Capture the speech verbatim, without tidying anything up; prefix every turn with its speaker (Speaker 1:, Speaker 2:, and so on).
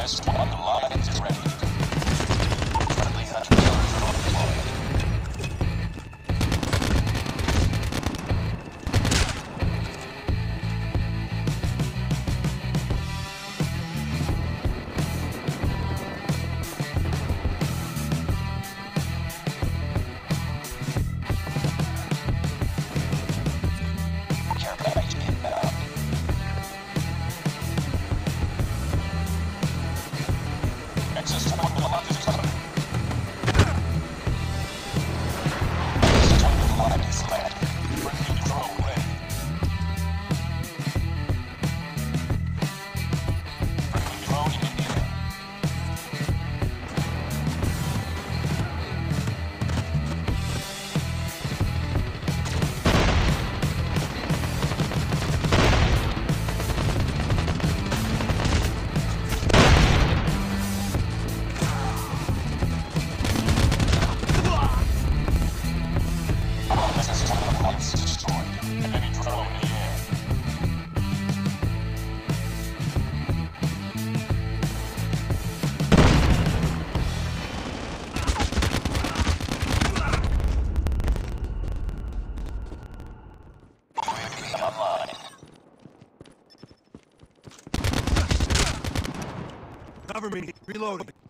Speaker 1: Test one, the line is ready. Friendly hunter killers are deployed. Care package inbound. Access to one block is covered. Access to one block is led. Friendly drone ready. Friendly drone in the air. Access to one block is destroyed. Enemy drone in the air. U A V online.
Speaker 2: Cover me. Reloading.